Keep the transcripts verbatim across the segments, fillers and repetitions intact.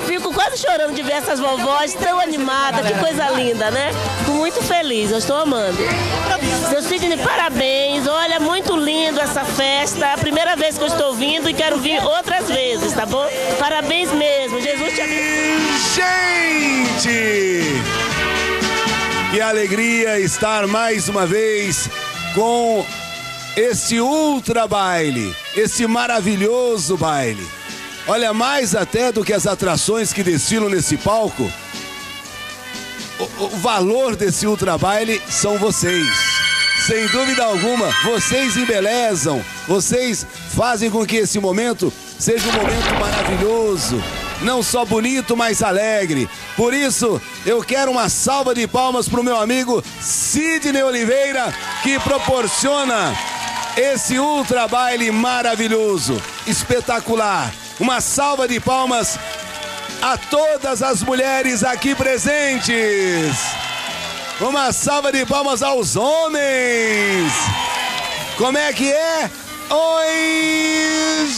fico quase chorando de ver essas vovós tão animadas, que coisa linda, né? Fico muito feliz, eu estou amando. Seu Sidney, parabéns, olha, muito lindo essa festa, é a primeira vez que eu estou vindo e quero vir outras vezes, tá bom? Parabéns mesmo, Jesus te abençoe. Gente, que alegria estar mais uma vez com esse ultra baile, esse maravilhoso baile. Olha, mais até do que as atrações que desfilam nesse palco, o, o valor desse ultra baile são vocês. Sem dúvida alguma, vocês embelezam, vocês fazem com que esse momento seja um momento maravilhoso. Não só bonito, mas alegre. Por isso, eu quero uma salva de palmas para o meu amigo Sidney Oliveira, que proporciona esse ultra baile maravilhoso, espetacular. Uma salva de palmas a todas as mulheres aqui presentes. Uma salva de palmas aos homens. Como é que é? Oi,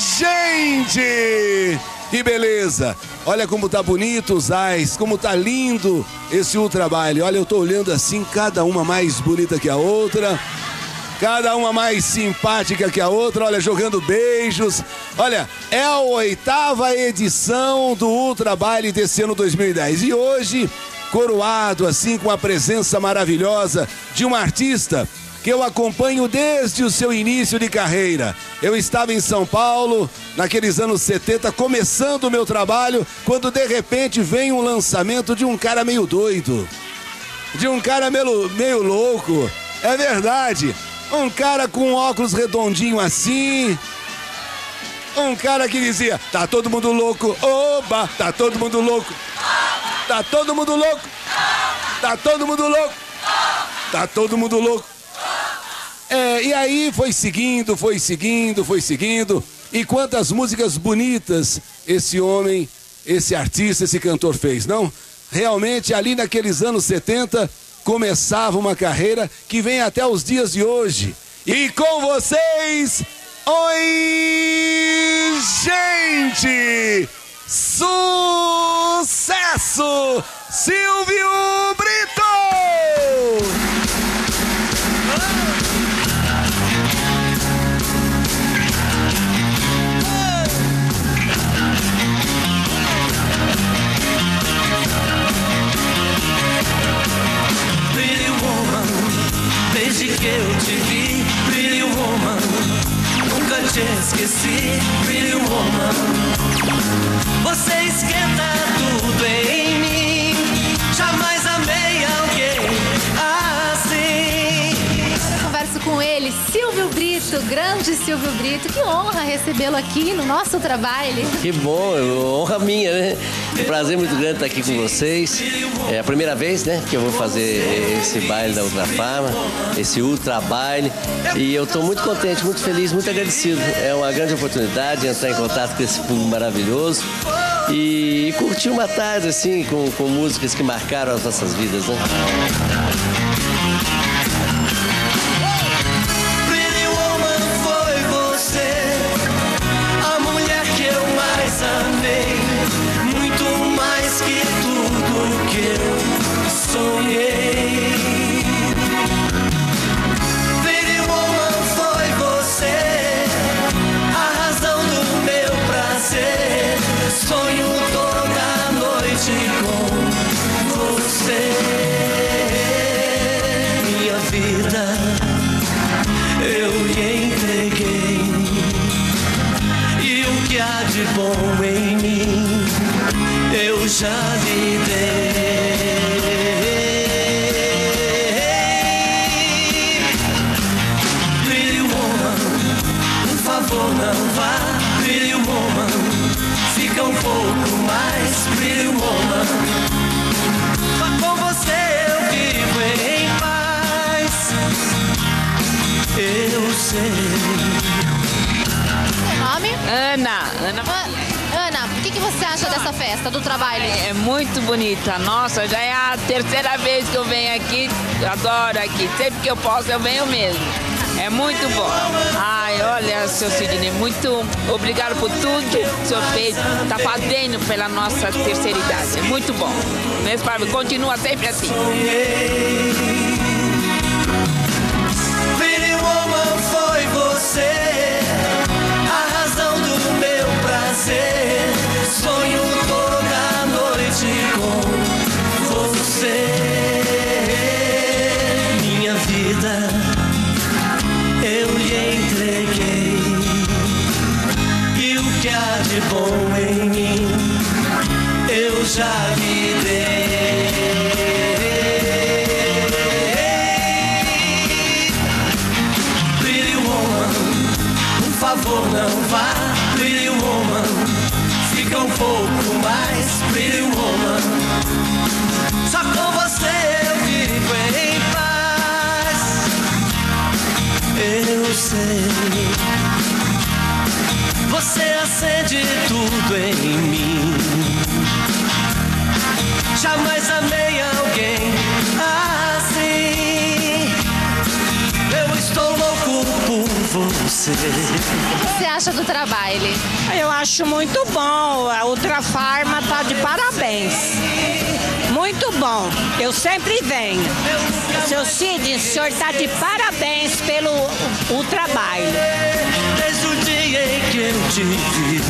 gente! Que beleza! Olha como tá bonito os ais, como tá lindo esse ultra baile. Olha, eu tô olhando assim, cada uma mais bonita que a outra. Cada uma mais simpática que a outra, olha, jogando beijos. Olha, é a oitava edição do Ultra Baile desse ano dois mil e dez. E hoje, coroado assim com a presença maravilhosa de uma artista que eu acompanho desde o seu início de carreira. Eu estava em São Paulo, naqueles anos setenta, começando o meu trabalho, quando de repente vem um lançamento de um cara meio doido. De um cara meio, meio louco. É verdade. Um cara com óculos redondinho assim. Um cara que dizia, tá todo mundo louco, oba, tá todo mundo louco. Tá todo mundo louco. Tá todo mundo louco. Tá todo mundo louco. É, e aí foi seguindo, foi seguindo, foi seguindo. E quantas músicas bonitas esse homem, esse artista, esse cantor fez, não? Realmente ali naqueles anos setenta... começava uma carreira que vem até os dias de hoje. E com vocês, oi, gente! Sucesso! Silvio Brito! Desde que eu te vi, Pretty Woman, nunca te esqueci, Pretty Woman. Você esquenta tudo em mim, jamais amei alguém assim. Eu converso com ele, Silvio Brito, grande Silvio Brito. Que honra recebê-lo aqui no nosso trabalho. Que bom, honra minha, né? Um prazer muito grande estar aqui com vocês. É a primeira vez, né, que eu vou fazer esse baile da Ultra Fama, esse ultra baile. E eu estou muito contente, muito feliz, muito agradecido. É uma grande oportunidade de entrar em contato com esse público maravilhoso e curtir uma tarde assim com, com músicas que marcaram as nossas vidas, né? De bom em mim, eu já lhe dei. Pretty Woman, por favor não vá. Pretty Woman, fica um pouco mais. Pretty Woman, só com você eu vivo em paz. Eu sei. Nome? Ana. Ana. Ana, o que, que você acha dessa festa, do trabalho? É muito bonita. Nossa, já é a terceira vez que eu venho aqui. Eu adoro aqui. Sempre que eu posso, eu venho mesmo. É É muito bom. Ai, olha, seu Sidney, muito obrigado por tudo que o senhor fez, está fazendo pela nossa terceira idade. É muito bom. Mesmo para continua sempre assim. Pretty Woman, foi você a razão do meu prazer. Sonho toda noite com você. Minha vida eu lhe entreguei, e o que há de bom em mim eu já lhe dei. Pretty Woman, por favor não vá. Pretty Woman, fica um pouco mais. Pretty Woman, só com você eu vivo em paz. Eu sei, você acende tudo em mim. Jamais amei alguém assim. Eu estou louco por você. O que você acha do trabalho? Eu acho muito bom. A Ultrafarma tá de parabéns. Muito bom. Eu sempre venho. Seu Cid, o senhor tá de parabéns pelo o trabalho. Desde o dia em que eu te vi.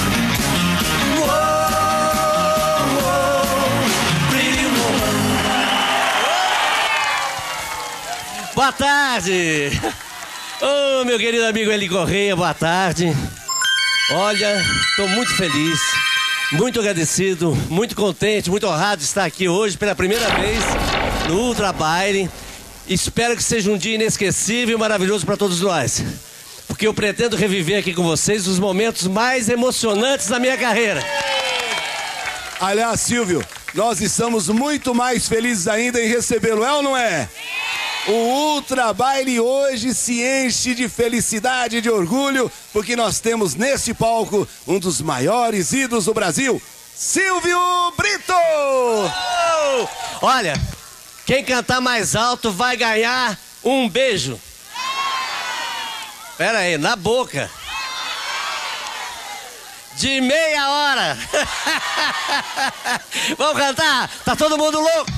Boa tarde! Ô, oh, meu querido amigo Eli Correia, boa tarde. Olha, estou muito feliz, muito agradecido, muito contente, muito honrado de estar aqui hoje pela primeira vez no Ultra Baile. Espero que seja um dia inesquecível e maravilhoso para todos nós, porque eu pretendo reviver aqui com vocês os momentos mais emocionantes da minha carreira. Aliás, Silvio, nós estamos muito mais felizes ainda em recebê-lo, é ou não é? O Ultra Baile hoje se enche de felicidade e de orgulho, porque nós temos neste palco um dos maiores ídolos do Brasil, Silvio Brito! Oh! Olha, quem cantar mais alto vai ganhar um beijo. Pera aí, na boca. De meia hora. Vamos cantar? Tá todo mundo louco?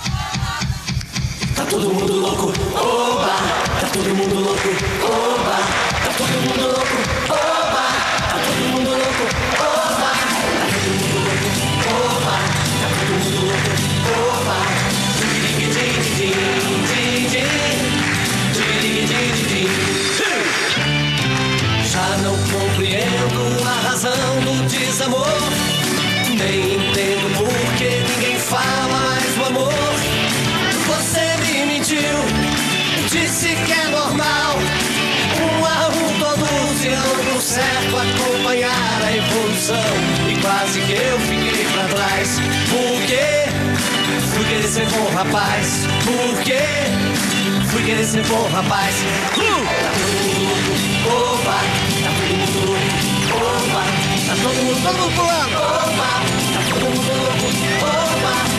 Tá todo mundo louco, oba! Tá todo mundo louco, oba! Tá todo mundo louco, oba! Tá todo mundo louco, oba! Tá todo mundo louco, oba! Tá todo mundo louco, oba! Já não compreendo a razão do desamor, nem entendo por que ninguém fala mais do amor. Você me mentiu, disse que é normal, um a um todos irão no certo acompanhar a evolução, e quase que eu fiquei pra trás. Por quê? Fui querer ser bom rapaz. Por quê? Fui querer ser bom rapaz. Uh! Tá todo mundo louco, oba! Tá todo mundo louco, oba! Tá todo mundo, todo mundo pulando, oba! Tá todo mundo louco, oba!